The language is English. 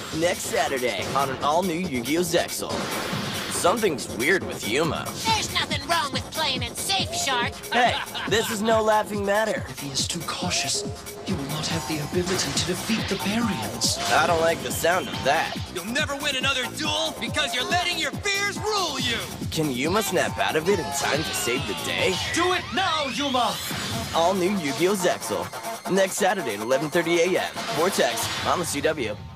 next Saturday on an all-new Yu-Gi-Oh! ZEXAL. Something's weird with Yuma. There's nothing wrong with playing it safe, Shark. Hey, this is no laughing matter. If he is too cautious, he will not have the ability to defeat the Barians. I don't like the sound of that. You'll never win another duel because you're letting your fears rule you! Can Yuma snap out of it in time to save the day? Do it now, Yuma! All new Yu-Gi-Oh! ZEXAL. Next Saturday at 11:30 a.m. Vortex on the CW.